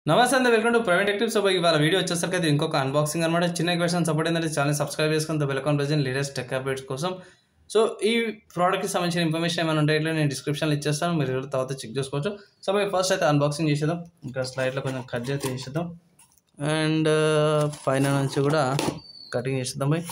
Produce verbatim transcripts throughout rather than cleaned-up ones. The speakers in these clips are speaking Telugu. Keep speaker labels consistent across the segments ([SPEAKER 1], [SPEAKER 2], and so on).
[SPEAKER 1] నమస్తే అండి, వెల్కమ్ టు praveentechtips. సో ఇవాళ వీడియో వచ్చేసరికి అది ఇంకొక అన్బాక్సింగ్ అనమాట. చిన్న క్వశ్చన్ సపోర్ట్ ఏంటంటే ఛానల్ సబ్స్క్రైబ్ చేసుకుని బెల్ ఐకాన్ ప్రెస్ చేయండి లేటెస్ట్ టెక్ అప్డేట్స్ కోసం. సో ఈ ప్రోడక్ట్కి సంబంధించిన ఇన్ఫర్మేషన్ ఏమైనా ఉంటే ఇట్లా నేను డిస్క్రిప్షన్లో ఇచ్చేస్తాను, మీరు తర్వాత చెక్ చేసుకోవచ్చు. సో ఫస్ట్ అయితే అన్బాక్సింగ్ చేసేద్దాం. ఇంకా స్లైడ్లో కొంచెం కట్ చేసి చేసేద్దాం అండ్ పైన నుంచి కూడా కటింగ్ చేసేద్దాం బై.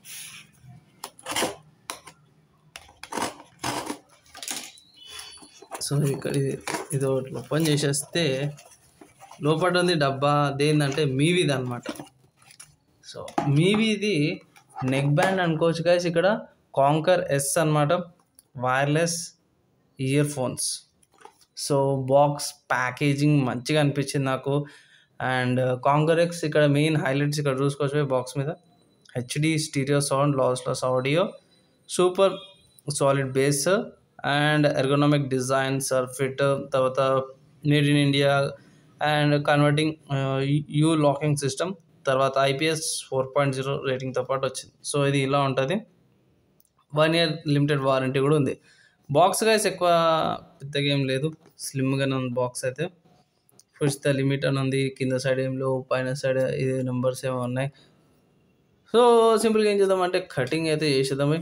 [SPEAKER 1] సో ఇక్కడ ఇది ఇది ఒకటి ఓపెన్ చేసేస్తే లోపల ఉంది డబ్బా. దేనిదంటే మీవిది అనమాట. సో మీవిది నెక్ బ్యాండ్ అనుకోవచ్చు గైస్. ఇక్కడ కాంకర్ ఎస్ అనమాట, wireless earphones. So box packaging మంచిగా అనిపించింది నాకు. అండ్ కాంకర్ ఎక్స్ ఇక్కడ మెయిన్ హైలైట్స్ ఇక్కడ చూసుకోవచ్చు బాక్స్ మీద. HD stereo sound, lossless audio, super solid bass and ergonomic design, సర్ఫిట్, తర్వాత made in India and converting U locking system, తర్వాత ఐపీఎస్ ఫోర్ పాయింట్ జీరో రేటింగ్తో పాటు వచ్చింది. సో ఇది ఇలా ఉంటుంది. వన్ ఇయర్ లిమిటెడ్ వారంటీ కూడా ఉంది. బాక్స్ గైస్ ఎక్కువ పెద్దగా ఏం లేదు, స్లిమ్గానే ఉంది బాక్స్ అయితే. ఫస్ట్ ద లిమిట్ అని ఉంది, కింద సైడ్ ఏం లేవు, పైన సైడ్ ఇది నెంబర్స్ ఏమో ఉన్నాయి. సో సింపుల్గా ఏం చేద్దామంటే కటింగ్ అయితే చేసేద్దామే.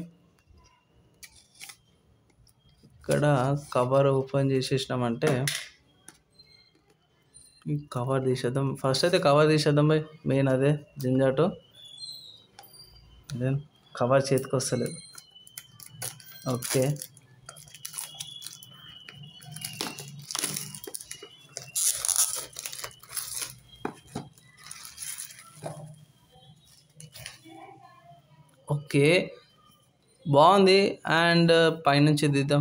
[SPEAKER 1] ఇక్కడ కవర్ ఓపెన్ చేసేసినామంటే కవర్ తీసేద్దాం. ఫస్ట్ అయితే కవర్ తీసేద్దాం బై, మెయిన్ అదే జింజాటు. దెన్ కవర్ చేతికి వస్తలేదు. ఓకే ఓకే బాగుంది. అండ్ పైనుంచి దిద్దాం.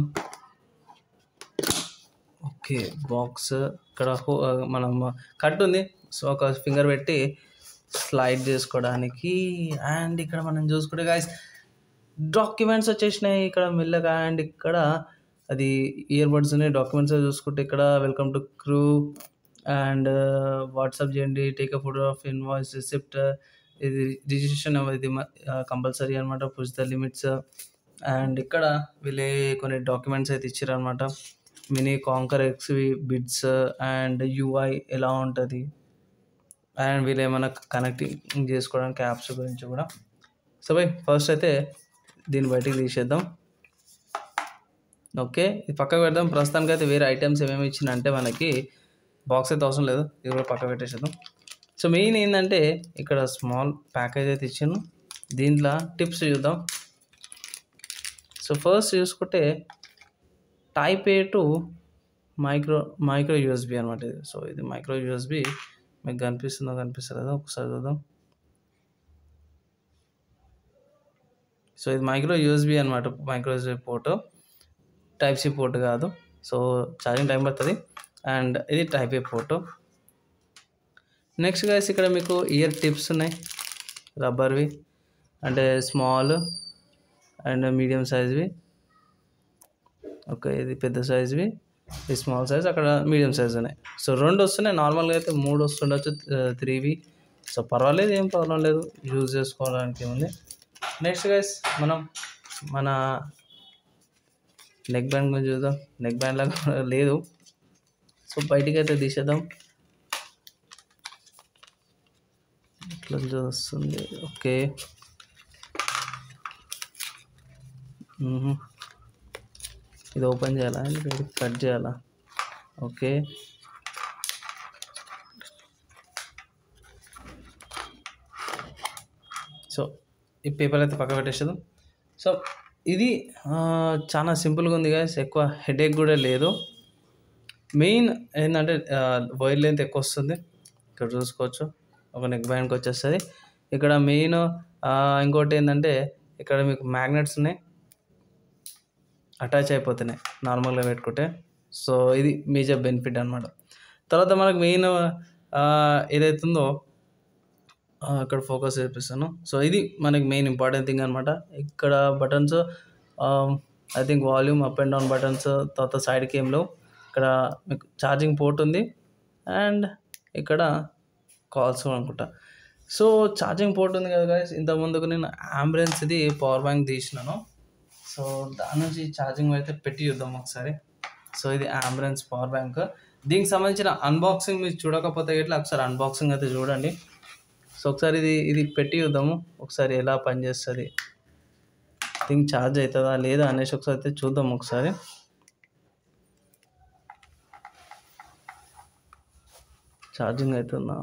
[SPEAKER 1] ఓకే బాక్స్ ఇక్కడ మనం కట్ ఉంది, సో ఒక ఫింగర్ పెట్టి స్లైడ్ చేసుకోవడానికి. అండ్ ఇక్కడ మనం చూసుకుంటే గాయస్ డాక్యుమెంట్స్ వచ్చేసినాయి ఇక్కడ మెల్లగా. అండ్ ఇక్కడ అది ఇయర్ బడ్స్ ఉన్నాయి. డాక్యుమెంట్స్ చూసుకుంటే ఇక్కడ welcome to crew and WhatsApp చేయండి, take a photograph, invoice, receipt, ఇది రిజిస్ట్రేషన్ ఇది కంపల్సరీ అనమాట, పుష్ ద లిమిట్స్. అండ్ ఇక్కడ వీళ్ళే కొన్ని డాక్యుమెంట్స్ అయితే ఇచ్చారు అనమాట. మినీ కాంకర్ ఎక్స్వి బిడ్స్ అండ్ యూఐ ఎలా ఉంటుంది అండ్ వీళ్ళు ఏమైనా కనెక్టింగ్ చేసుకోవడానికి యాప్స్ గురించి కూడా. సో బై ఫస్ట్ అయితే దీన్ని బయటికి తీసేద్దాం. ఓకే ఇది పక్కకు పెడదాం. ప్రస్తుతానికి అయితే వేరే ఐటమ్స్ ఏమేమి ఇచ్చిందంటే మనకి బాక్స్ అయితే అవసరం లేదు, ఇది కూడా పక్క పెట్టేసేద్దాం. సో మెయిన్ ఏంటంటే ఇక్కడ స్మాల్ ప్యాకేజ్ అయితే ఇచ్చాను. దీంట్లో టిప్స్ చూద్దాం. సో ఫస్ట్ చూసుకుంటే type A to micro micro USB అనమాట ఇది. సో ఇది మైక్రో యూఎస్బి, మీకు కనిపిస్తుందో కనిపిస్తుందో ఒకసారి చూద్దాం. సో ఇది మైక్రో యూఎస్బి అనమాట, micro USB port, type C port కాదు. సో ఛార్జింగ్ టైం పడుతుంది. అండ్ ఇది type A port. Next guys ఇక్కడ మీకు ఇయర్ టిప్స్ ఉన్నాయి, రబ్బర్వి, అంటే స్మాల్ అండ్ మీడియం సైజ్వి. ఓకే ఇది పెద్ద సైజ్వి, ఇది స్మాల్ సైజ్, అక్కడ మీడియం సైజ్ ఉన్నాయి. సో రెండు వస్తున్నాయి. నార్మల్గా అయితే మూడు వస్తుండొచ్చు, త్రీవి. సో పర్వాలేదు, ఏం ప్రాబ్లం లేదు, యూజ్ చేసుకోవడానికి ఏముంది. నెక్స్ట్ గైస్ మనం మన నెక్ బ్యాండ్ గురించి చూద్దాం. నెక్ బ్యాండ్ లాగా లేదు, సో బయటికి అయితే తీసేద్దాం. ఇట్లా వస్తుంది. ఓకే ఇది ఓపెన్ చేయాలా, కట్ చేయాలా? ఓకే సో ఈ పేపర్ అయితే పక్క పెట్టేసేద్దాం. సో ఇది చాలా సింపుల్గా ఉంది గాయస్, ఎక్కువ హెడేక్ కూడా లేదు. మెయిన్ ఏంటంటే వైర్ లెంత్ ఎక్కువ వస్తుంది, ఇక్కడ చూసుకోవచ్చు. ఒక నెక్ బ్యాండ్కి వచ్చేస్తుంది. ఇక్కడ మెయిన్ ఇంకోటి ఏంటంటే ఇక్కడ మీకు మ్యాగ్నెట్స్ ఉన్నాయి, అటాచ్ అయిపోతున్నాయి నార్మల్గా పెట్టుకుంటే. సో ఇది మేజర్ బెనిఫిట్ అనమాట. తర్వాత మనకు మెయిన్ ఏదైతుందో ఇక్కడ ఫోకస్ చేపిస్తాను. సో ఇది మనకి మెయిన్ ఇంపార్టెంట్ థింగ్ అనమాట. ఇక్కడ buttons I think volume up and down buttons, తర్వాత సైడ్కి ఏం లేవు. ఇక్కడ మీకు ఛార్జింగ్ పోర్ట్ ఉంది అండ్ ఇక్కడ కాల్స్ అనుకుంటా. సో ఛార్జింగ్ పోర్ట్ ఉంది కదా గైస్, ఇంతకుముందుకు నేను అంబులెన్స్ది పవర్ బ్యాంక్ తీసినాను. సో దాని నుంచి ఛార్జింగ్ అయితే పెట్టి చూద్దాం ఒకసారి. సో ఇది అంబులెన్స్ పవర్ బ్యాంక్. దీనికి సంబంధించిన అన్బాక్సింగ్ మీరు చూడకపోతే ఇట్లా ఒకసారి అన్బాక్సింగ్ అయితే చూడండి. సో ఒకసారి ఇది ఇది పెట్టి చూద్దాము ఒకసారి ఎలా పనిచేస్తుంది, దీనికి ఛార్జ్ అవుతుందా లేదా అనేసి ఒకసారి అయితే చూద్దాం. ఒకసారి ఛార్జింగ్ అవుతుందా?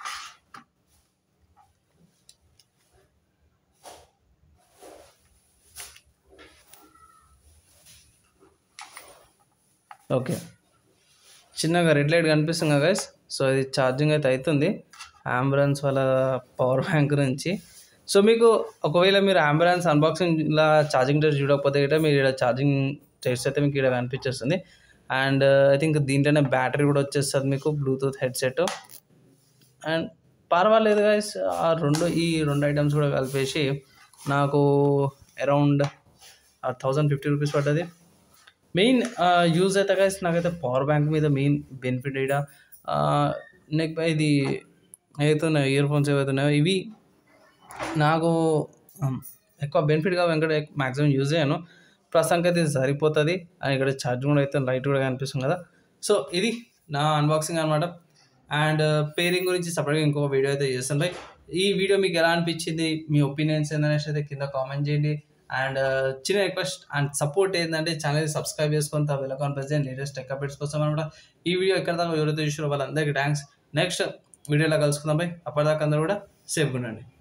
[SPEAKER 1] ఓకే, చిన్నగా రెడ్ లైట్ కనిపిస్తుంది కదా గైస్. సో ఇది ఛార్జింగ్ అయితే అవుతుంది అంబులెన్స్ వాళ్ళ పవర్ బ్యాంక్ నుంచి. సో మీకు ఒకవేళ మీరు అంబులెన్స్ అన్బాక్సింగ్ ఇలా ఛార్జింగ్ టెస్ట్ చూడకపోతే ఇక్కడ మీరు ఇక్కడ ఛార్జింగ్ టెస్ట్ అయితే మీకు ఇక్కడ కనిపించేస్తుంది. అండ్ ఐ థింక్ దీంట్లోనే బ్యాటరీ కూడా వచ్చేస్తుంది మీకు, బ్లూటూత్ హెడ్సెట్. అండ్ పర్వాలేదు గైస్, ఆ రెండు ఈ రెండు ఐటమ్స్ కూడా కలిపేసి నాకు అరౌండ్ థౌజండ్ ఫిఫ్టీ రూపీస్ పడ్డది. మెయిన్ యూజ్ అయితే గైస్ నాకైతే పవర్ బ్యాంక్ మీద మెయిన్ బెనిఫిట్ ఇక్కడ. నెక్ ఇది ఏవైతున్నాయో ఇయర్ ఫోన్స్ ఏవైతున్నాయో ఇవి నాకు ఎక్కువ బెనిఫిట్గా వెంకట మ్యాక్సిమం యూజ్ చేయను. ప్రస్తుతానికి అయితే సరిపోతుంది. అండ్ ఇక్కడ ఛార్జింగ్ కూడా అయితే లైట్ కూడా కనిపిస్తుంది కదా. సో ఇది నా అన్బాక్సింగ్ అనమాట. అండ్ పేరింగ్ గురించి సపరేట్గా ఇంకొక వీడియో అయితే చేస్తాను. ఈ వీడియో మీకు ఎలా అనిపించింది, మీ ఒపీనియన్స్ ఏందనేసి అయితే కింద కామెంట్ చేయండి. అండ్ చిన్న రిక్వెస్ట్ అండ్ సపోర్ట్ ఏంటంటే ఛానల్ సబ్స్క్రైబ్ చేసుకొని తా బెల్ ఐకాన్ ప్రెస్ చేయండి లేటెస్ట్ టెక్ అప్డేట్స్ కోసం అనమాట. ఈ వీడియో ఎక్కడ దాకా ఎవరైతే చూసారో వాళ్ళందరికీ థ్యాంక్స్. నెక్స్ట్ వీడియోలో కలుసుకుందాం బై. అప్పటిదాకా అందరూ కూడా సేఫ్గా ఉండండి.